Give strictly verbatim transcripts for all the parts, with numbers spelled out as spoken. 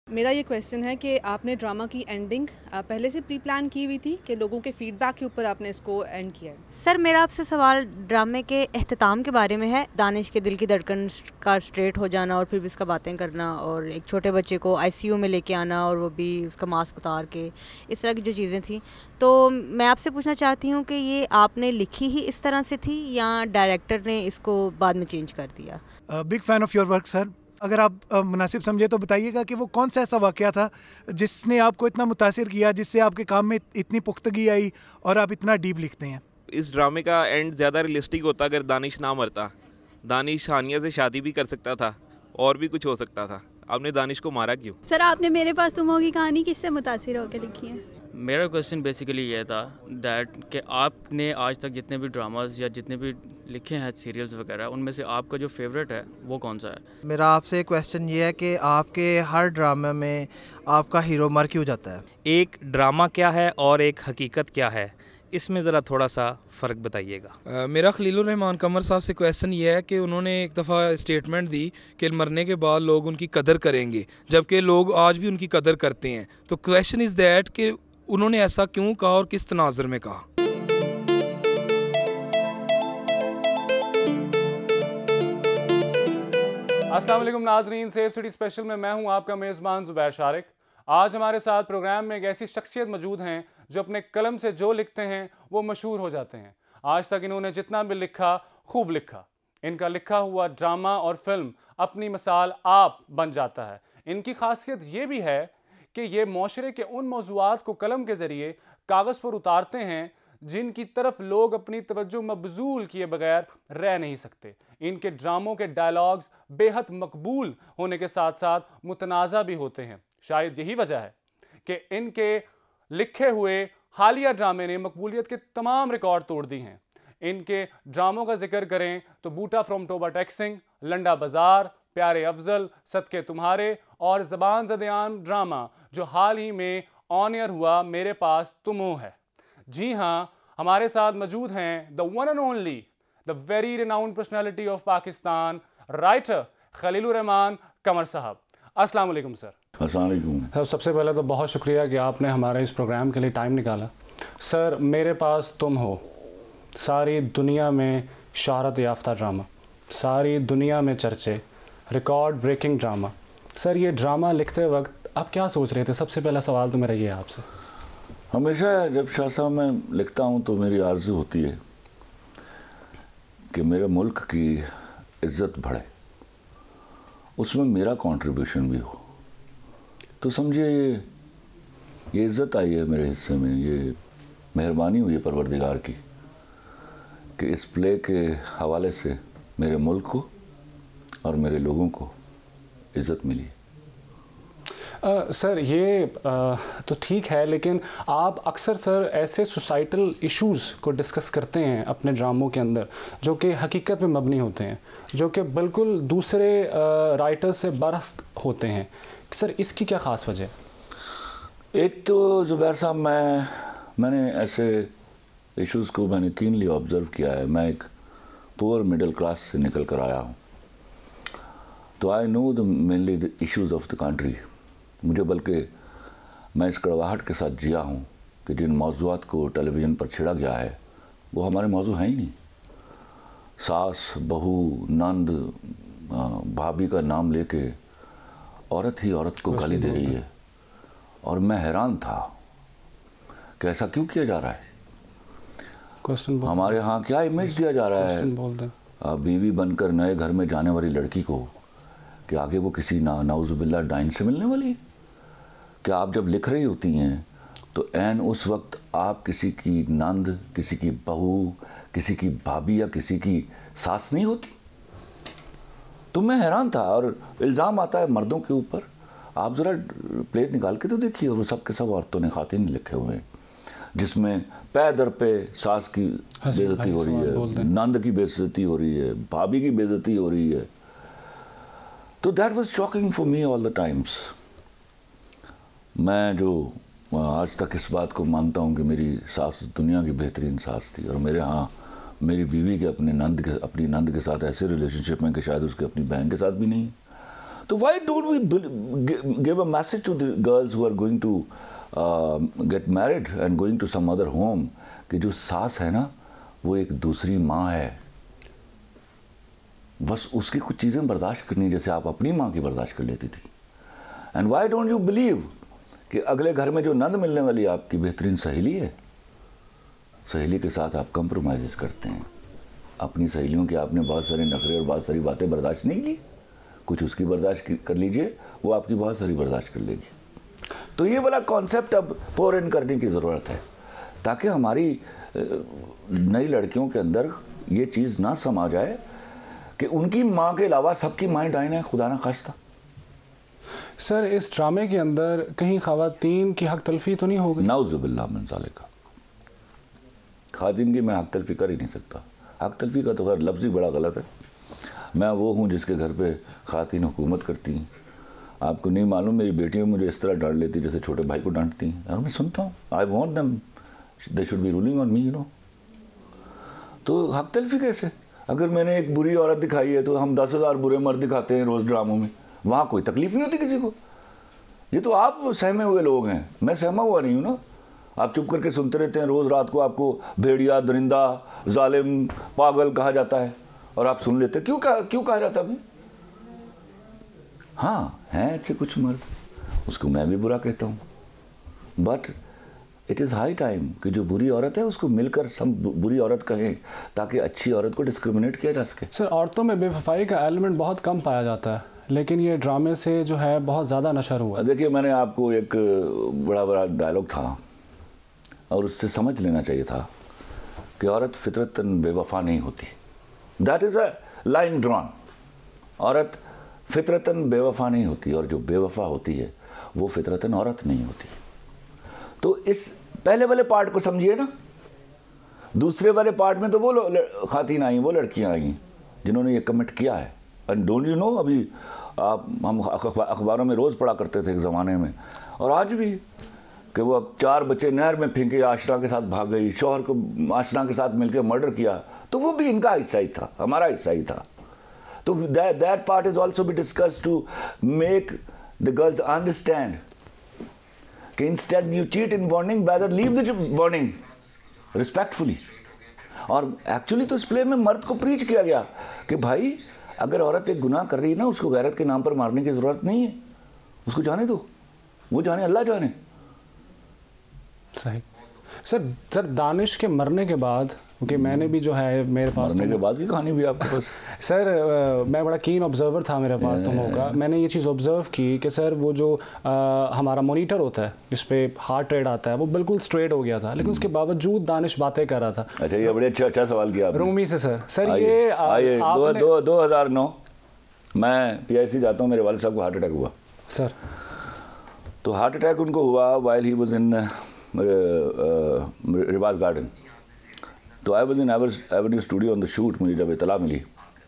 मेरा ये क्वेश्चन है कि आपने ड्रामा की एंडिंग पहले से प्री प्लान की हुई थी कि लोगों के फीडबैक के ऊपर आपने इसको एंड किया है? सर मेरा आपसे सवाल ड्रामे के अख्ताम के बारे में है। दानिश के दिल की धड़कन का स्ट्रेट हो जाना और फिर भी उसका बातें करना और एक छोटे बच्चे को आईसीयू में लेके आना और वो भी उसका मास्क उतार के, इस तरह की जो चीज़ें थी, तो मैं आपसे पूछना चाहती हूँ कि ये आपने लिखी ही इस तरह से थी या डायरेक्टर ने इसको बाद में चेंज कर दिया? Big fan of your work sir. अगर आप uh, मुनासिब समझे तो बताइएगा कि वो कौन सा ऐसा वाक़या था जिसने आपको इतना मुतासिर किया, जिससे आपके काम में इतनी पुख्तगी आई और आप इतना डीप लिखते हैं। इस ड्रामे का एंड ज़्यादा रियलिस्टिक होता अगर दानिश ना मरता। दानिश हानिया से शादी भी कर सकता था और भी कुछ हो सकता था। आपने दानिश को मारा क्यों? सर आपने मेरे पास तुम हो की कहानी किससे मुतासिर होकर लिखी है? मेरा क्वेश्चन बेसिकली ये था दैट कि आपने आज तक जितने भी ड्रामास या जितने भी लिखे हैं सीरियल्स वगैरह, उनमें से आपका जो फेवरेट है वो कौन सा है? मेरा आपसे क्वेश्चन ये है कि आपके हर ड्रामा में आपका हीरो मर क्यों जाता है? एक ड्रामा क्या है और एक हकीकत क्या है, इसमें ज़रा थोड़ा सा फ़र्क बताइएगा। uh, मेरा खलीलुर रहमान कमर साहब से क्वेश्चन ये है कि उन्होंने एक दफ़ा स्टेटमेंट दी कि मरने के बाद लोग उनकी कदर करेंगे, जबकि लोग आज भी उनकी कदर करते हैं। तो क्वेश्चन इज़ दैट कि उन्होंने ऐसा क्यों कहा और किस तनाज़ुर में कहा? अस्सलाम वालेकुम नाजरीन, सेफ सिटी स्पेशल में मैं हूं आपका मेज़बान ज़ुबैर शारिक। आज हमारे साथ प्रोग्राम में एक ऐसी शख्सियत मौजूद हैं जो अपने कलम से जो लिखते हैं वो मशहूर हो जाते हैं। आज तक इन्होंने जितना भी लिखा खूब लिखा। इनका लिखा हुआ ड्रामा और फिल्म अपनी मिसाल आप बन जाता है। इनकी खासियत ये भी है कि ये माशरे के उन मौज़ूआत को कलम के ज़रिए कागज़ पर उतारते हैं जिनकी तरफ लोग अपनी तवज्जो मबजूल किए बगैर रह नहीं सकते। इनके ड्रामों के डायलॉग्स बेहद मकबूल होने के साथ साथ मुतनाज़ा भी होते हैं। शायद यही वजह है कि इनके लिखे हुए हालिया ड्रामे ने मकबूलियत के तमाम रिकॉर्ड तोड़ दी हैं। इनके ड्रामों का जिक्र करें तो बूटा फ्रॉम टोबा टैक्सिंग, लंडा बाजार, प्यारे अफजल, सदके तुम्हारे और ज़बान ज़दियान ड्रामा जो हाल ही में ऑन एयर हुआ, मेरे पास तुम हो है। जी हाँ, हमारे साथ मौजूद हैं the one and only, the very renowned personality of Pakistan, writer Khalilur Rehman Qamar साहब। अस्सलाम वालेकुम सर। अस्सलाम वालेकुम। सर सबसे पहले तो बहुत शुक्रिया कि आपने हमारे इस प्रोग्राम के लिए टाइम निकाला। सर मेरे पास तुम हो सारी दुनिया में शहरत याफ्ता ड्रामा, सारी दुनिया में चर्चे, रिकॉर्ड ब्रेकिंग ड्रामा। सर ये ड्रामा लिखते वक्त आप क्या सोच रहे थे? सबसे पहला सवाल तो मेरा ये है आपसे। हमेशा जब शाह साहब मैं लिखता हूँ तो मेरी आरज़ू होती है कि मेरे मुल्क की इज़्ज़त बढ़े, उसमें मेरा कंट्रीब्यूशन भी हो। तो समझिए ये ये इज़्ज़त आई है मेरे हिस्से में, ये मेहरबानी हुई है परवरदिगार की कि इस प्ले के हवाले से मेरे मुल्क को और मेरे लोगों को इज़्ज़त मिली। Uh, सर ये uh, तो ठीक है, लेकिन आप अक्सर सर ऐसे सोसाइटल इश्यूज़ को डिस्कस करते हैं अपने ड्रामों के अंदर जो कि हकीकत पे मबनी होते हैं, जो कि बिल्कुल दूसरे राइटर्स uh, से बरस होते हैं। सर इसकी क्या ख़ास वजह है? एक तो ज़ुबैर साहब, मैं मैंने ऐसे इश्यूज़ को मैंने कीनली ऑब्ज़र्व किया है। मैं एक पुअर मिडिल क्लास से निकल कर आया हूँ, तो I know the mainly the issues of the country. मुझे बल्कि मैं इस कड़वाहट के साथ जिया हूँ कि जिन मौज़ूआत को टेलीविज़न पर छिड़ा गया है वो हमारे मौजू हैं ही नहीं। सास, बहू, नंद, भाभी का नाम लेके औरत ही औरत को गाली दे रही है, और मैं हैरान था कि ऐसा क्यों किया जा रहा है। हमारे यहाँ क्या इमेज दिया जा रहा है बीवी बनकर नए घर में जाने वाली लड़की को कि आगे वो किसी ना नाउज़ुबिल्लाह डाइन से मिलने वाली। क्या आप जब लिख रही होती हैं तो ऐन उस वक्त आप किसी की नंद, किसी की बहू, किसी की भाभी या किसी की सास नहीं होती? तो मैं हैरान था, और इल्ज़ाम आता है मर्दों के ऊपर। आप ज़रा प्लेट निकाल के तो देखिए, वो सब के सब औरतों ने खातिन लिखे हुए हैं, जिसमें पै दर पे सास की बेइज्जती हो रही है, नंद की बेइज्जती हो रही है, भाभी की बेइज्जती हो रही है। तो that was shocking for me all the times. मैं जो आज तक इस बात को मानता हूँ कि मेरी सास दुनिया की बेहतरीन सास थी, और मेरे यहाँ मेरी बीवी के अपने नंद के अपनी नंद के साथ ऐसे रिलेशनशिप में कि शायद उसके अपनी बहन के साथ भी नहीं। तो why don't we give a message to the girls who are going to uh, get married and going to some other home कि जो सास है ना वो एक दूसरी माँ है, बस उसकी कुछ चीज़ें बर्दाश्त करनी जैसे आप अपनी माँ की बर्दाश्त कर लेती थी। And why don't you believe कि अगले घर में जो नंद मिलने वाली आपकी बेहतरीन सहेली है, सहेली के साथ आप कंप्रोमाइज़ करते हैं। अपनी सहेलियों के आपने बहुत सारे नखरे और बहुत सारी बातें बर्दाश्त नहीं की, कुछ उसकी बर्दाश्त कर लीजिए, वो आपकी बहुत सारी बर्दाश्त कर लेगी। तो ये वाला कॉन्सेप्ट अब पोर इन करने की ज़रूरत है ताकि हमारी नई लड़कियों के अंदर ये चीज़ ना समा जाए कि उनकी माँ के अलावा सबकी माएँ डाइन है, खुदा ना खास्ता। सर इस ड्रामे के अंदर कहीं ख़वातीन की हक तलफी तो नहीं हो गई? नाउज़ुबिल्लाह मिन ज़ालिका, ख़वातीन की मैं हक तलफी कर ही नहीं सकता। हक तलफी का तो खैर लफ्ज़ ही बड़ा गलत है। मैं वो हूँ जिसके घर पे ख़वातीन हुकूमत करती हैं। आपको नहीं मालूम मेरी बेटियाँ मुझे इस तरह डांट लेती जैसे छोटे भाई को डांटती हैं, और मैं सुनता हूँ I want them they should be ruling on me, you know. तो हक तलफी कैसे? अगर मैंने एक बुरी औरत दिखाई है तो हम दस हज़ार बुरे मर्द दिखाते हैं रोज़ ड्रामों में, वहाँ कोई तकलीफ नहीं होती किसी को। ये तो आप सहमे हुए लोग हैं, मैं सहमा हुआ नहीं हूँ ना। आप चुप करके सुनते रहते हैं, रोज़ रात को आपको भेड़िया, दरिंदा, जालिम, पागल कहा जाता है और आप सुन लेते हैं। क्यों कहा क्यों कहा जाता है? हाँ हैं ऐसे कुछ मर्द, उसको मैं भी बुरा कहता हूँ, but it is high time कि जो बुरी औरत है उसको मिलकर सब बुरी औरत कहें ताकि अच्छी औरत को डिस्क्रिमिनेट किया जा सके। सर औरतों में बेवफाई का एलिमेंट बहुत कम पाया जाता है, लेकिन ये ड्रामे से जो है बहुत ज़्यादा नशर हुआ। देखिए मैंने आपको एक बड़ा बड़ा डायलॉग था और उससे समझ लेना चाहिए था कि औरत फितरतन बेवफा नहीं होती। That is a line drawn. औरत फितरतन बेवफा नहीं होती और जो बेवफा होती है वो फितरतन औरत नहीं होती। तो इस पहले वाले पार्ट को समझिए ना। दूसरे वाले पार्ट में तो वो खातिन आई, वो लड़कियां आई जिन्होंने ये कमिट किया है। एंड डोंट यू नो, अभी आप हम अखबारों में रोज़ पढ़ा करते थे एक ज़माने में और आज भी कि वो अब चार बच्चे नहर में फेंके, आशरा के साथ भाग गई, शौहर को आशरा के साथ मिलकर मर्डर किया, तो वो भी इनका हिस्सा ही था, हमारा हिस्सा ही था। तो that that part is also be discuss to make the girls understand कि instead you cheat in bonding, better leave the bonding respectfully. और एक्चुअली तो इस प्ले में मर्द को प्रीच किया गया कि भाई अगर औरत एक गुनाह कर रही है ना, उसको गैरत के नाम पर मारने की ज़रूरत नहीं है, उसको जाने दो, वो जाने, अल्लाह जाने। सही। सर सर दानिश के मरने के बाद, क्योंकि मैंने भी जो है मेरे पास मरने के बाद की कहानी भी आपके पास सर आ, मैं बड़ा कीन ऑब्जर्वर था मेरे पास तुम लोगों का। मैंने ये चीज़ ऑब्जर्व की कि सर वो जो आ, हमारा मॉनिटर होता है जिस पे हार्ट रेट आता है वो बिल्कुल स्ट्रेट हो गया था, लेकिन उसके बावजूद दानिश बातें कर रहा था। अच्छा, ये बड़े अच्छा अच्छा सवाल किया आपने। रूमी से सर सर ये आइए, दो दो दो हज़ार नौ मैं पी आई सी जाता हूँ, मेरे वाले साहब को हार्ट अटैक हुआ सर। तो हार्ट अटैक उनको हुआ while he was in Riwaj garden. तो I was in avenue studio on the shoot. मुझे जब इतला मिली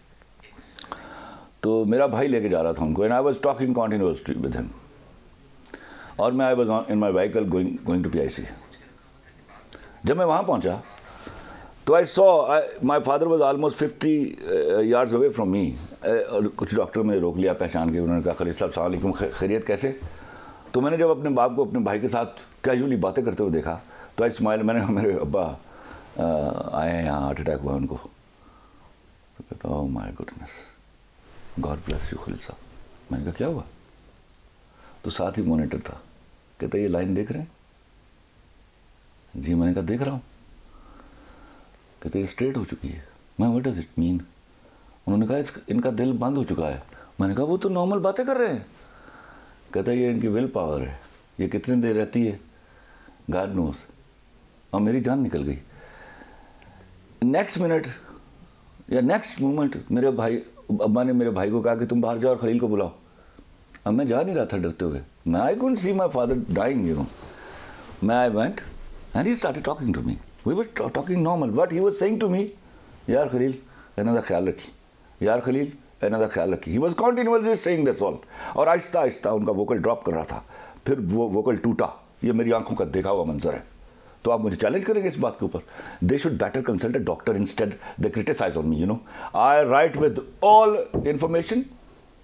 तो मेरा भाई लेके जा रहा था उनको, and I was talking continuously with him, और मैं I was in my vehicle going going to P I C. जब मैं वहाँ पहुँचा तो I saw my father was almost fifty yards away from me. और कुछ डॉक्टर ने रोक लिया पहचान के, उन्होंने कहा खलील साहब अस्सलाम वालेकुम, खैरियत कैसे? तो मैंने जब अपने बाप को अपने भाई के साथ कैजुअली बातें करते हुए देखा तो आई स्माइल। मैंने कहा मेरे अब्बा आए हैं यहाँ, हार्ट अटैक हुआ उनको। तो कहता oh my goodness, God bless you Khalil साहब। मैंने कहा क्या हुआ? तो साथ ही मॉनिटर था, कहता ये लाइन देख रहे हैं? जी। मैंने कहा देख रहा हूँ। कहते ये स्ट्रेट हो चुकी है। मैं व्हाट डज इट मीन? उन्होंने कहा इस इनका दिल बंद हो चुका है। मैंने कहा वो तो नॉर्मल बातें कर रहे हैं। कहता ये इनकी विल पावर है, ये कितनी देर रहती है गॉड नोस। और मेरी जान निकल गई। नेक्स्ट मिनट या नेक्स्ट मोमेंट मेरे भाई अब्बा ने मेरे भाई को कहा कि तुम बाहर जाओ और खलील को बुलाओ। अब मैं जा नहीं रहा था डरते हुए, मैं I couldn't see my father dying, you know. मैं I went and he started talking to me, we were talking normal, but he was saying to me यार खलील इन्हों का ख्याल रखी, यार खलील इन्हों का ख्याल रखी। He was continuously saying this all. और आहिस्ता आहिस्ता उनका वोकल ड्रॉप कर रहा था, फिर वो वोकल टूटा। ये मेरी आंखों का देखा हुआ मंजर है। तो आप मुझे चैलेंज करेंगे इस बात के ऊपर? They should better consult a doctor, instead they criticize on me, you know. I write with all information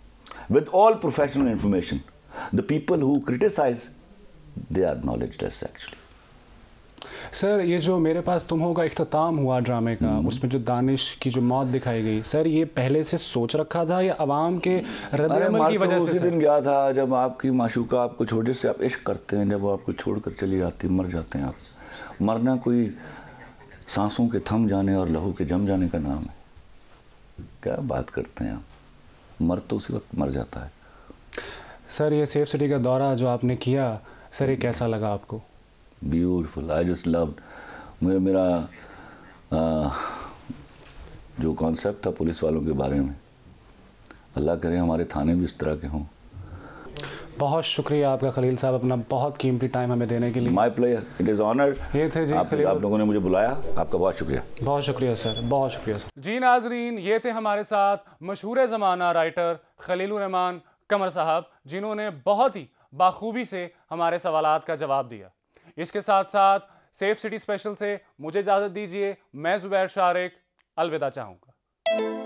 with all professional information. The people who criticize, they are knowledgeless actually. Sir ये जो मेरे पास तुम हो का इख्तिताम हुआ ड्रामे का, उसमें जो दानिश की जो मौत दिखाई गई, सर ये पहले से सोच रखा था या अवाम के रद्द-ए-अमल की वजह से? उसी दिन गया था जब आपकी माशूका आपको छोड़, जिससे आप इश्क करते हैं, जब वो आपको छोड़कर चली जाती, मर जाते हैं आप। मरना कोई सांसों के थम जाने और लहू के जम जाने का नाम है? क्या बात करते हैं आप, मर तो उसी वक्त मर जाता है। सर ये सेफ सिटी का दौरा जो आपने किया, सर ये कैसा लगा आपको? Beautiful, I just loved. मेरा मेरा आ, जो कॉन्सेप्ट था पुलिस वालों के बारे में, अल्लाह करे हमारे थाने भी इस तरह के हों। बहुत शुक्रिया आपका खलील साहब, अपना बहुत कीमती टाइम हमें देने के लिए। My player, it is honour. ये थे जी आप, आप लोगों ने मुझे बुलाया, आपका बहुत शुक्रिया। बहुत शुक्रिया सर, बहुत शुक्रिया सर। जी नाजरीन, ये थे हमारे साथ मशहूर ज़माना राइटर खलीलुर रहमान कमर साहब, जिन्होंने बहुत ही बाखूबी से हमारे सवालात का जवाब दिया। इसके साथ साथ सेफ सिटी स्पेशल से मुझे इजाज़त दीजिए। मैं ज़ुबैर शारिक अलविदा चाहूँगा।